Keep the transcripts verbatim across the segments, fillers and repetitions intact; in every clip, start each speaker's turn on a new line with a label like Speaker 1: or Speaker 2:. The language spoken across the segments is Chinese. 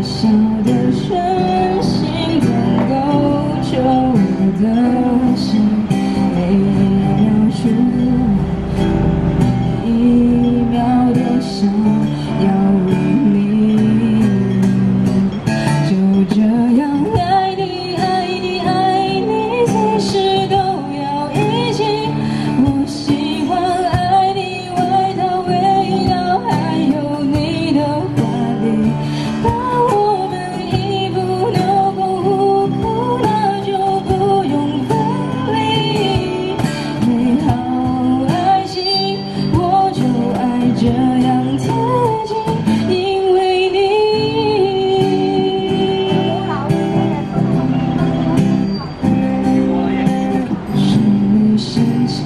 Speaker 1: 小的真心能够救我的心，每一秒钟，每一秒都想要为你，就这样爱你爱你爱你，随时都要一起。我喜欢爱你外套味道，还有你的话里，把我们衣服留空虎口，那就不用分离。美好爱情，我就爱这样贴近，因为你。是没生气，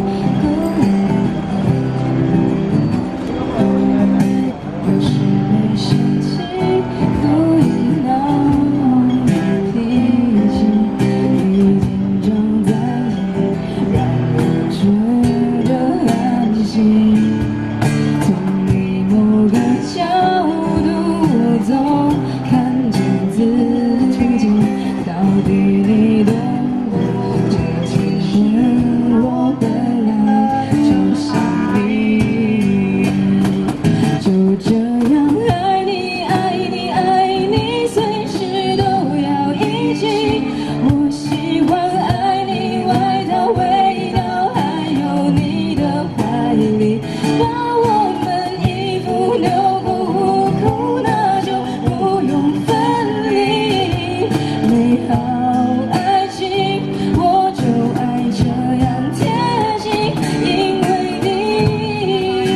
Speaker 1: 是没生气，故意闹脾气，已经长在你，让我觉得安心。从你某个角度，我总看见自己，到底你懂我？这其实我本来就想你，就这样爱你爱你爱你，随时都要一起。我喜欢爱你外套味道，还有你的怀里，把我们衣服留空虎口，那就不用分离。美好爱情，我就爱这样贴近，因为你。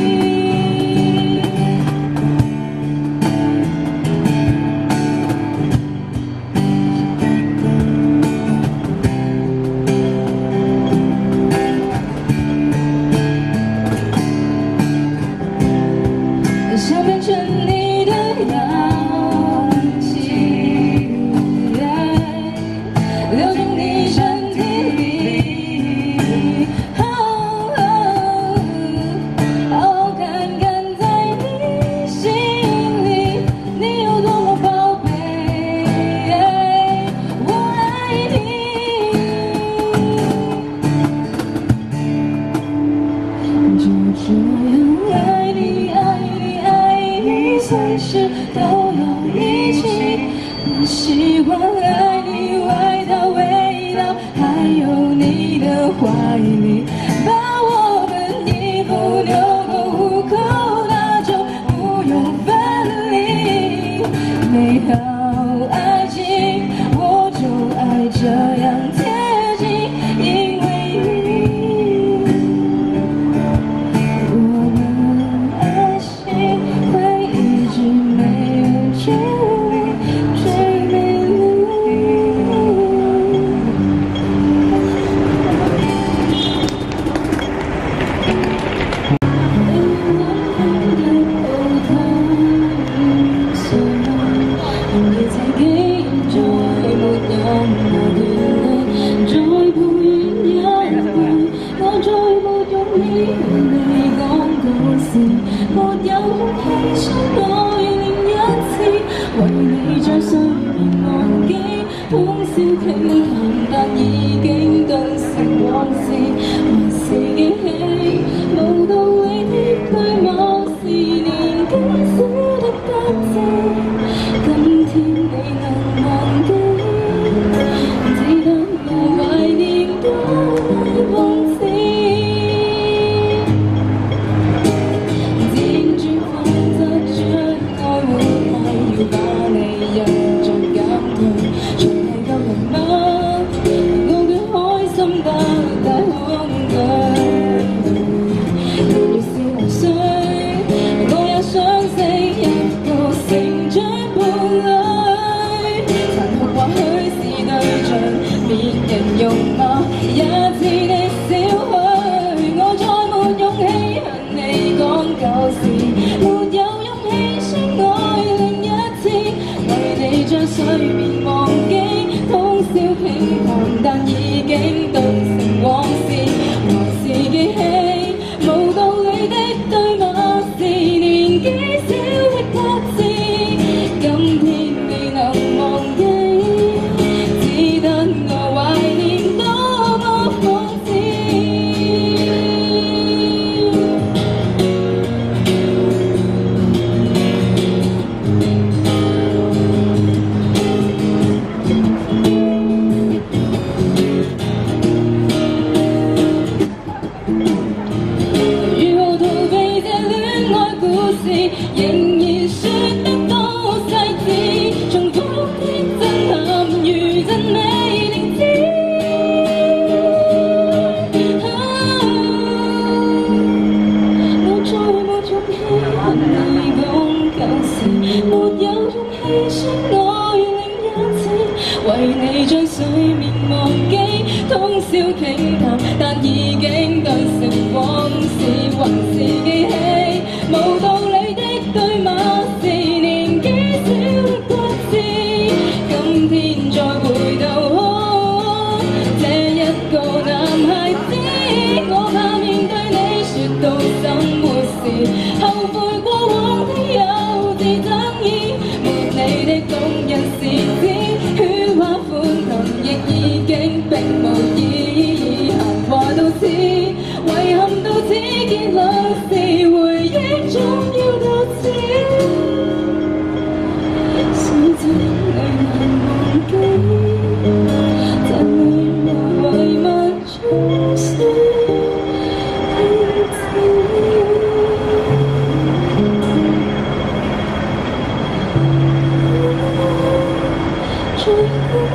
Speaker 1: 想变成你的氧气，流进你身体里，哦哦哦，看看在你心里，你有多么宝贝，我爱你，就这样爱你爱你爱你，随时都要一起。我喜欢爱你外套味道，还有你的怀里，把我们衣服留空虎口，那就不用分离。美好爱情，我就爱这样贴近，因为你。我们爱情会一直没有距离，最美丽。你才記再沒有我權利，再抱怨一句，我再沒勇氣向你講故事，沒有勇氣相愛另一次，為你將睡眠忘記，通宵傾談，但已經頓成往事，還是記起無道理的對罵是年紀小的不智。今天你能忘記，只得我懷念多往事。輾轉反側將愛活埋，要把你印象減退，長係舊人嗎？我嘅開心得太恐懼，年月是流水，我也想識一個成長伴侶。或許是對象，別人用罵也似的少許，我再沒勇氣向你講舊事，沒有勇氣相愛另一次，為你將睡眠忘記，通宵傾談，但已經頓成往事，還是記起無道理的對罵是年紀小的不智，今天。 為你將睡眠忘記，通宵傾談，但已經對成往事還是記起，無道理的對罵是年紀小的不知，今天再回頭看這一個男孩子，我怕面對你說到怎活時，後悔過往的幼稚爭議，沒你的動人時節，喧嘩歡騰亦已經並無意義，閒話到此，遺憾到此，結論是回憶總要到此，是怎你難忘記，這裏和遺物終須停止。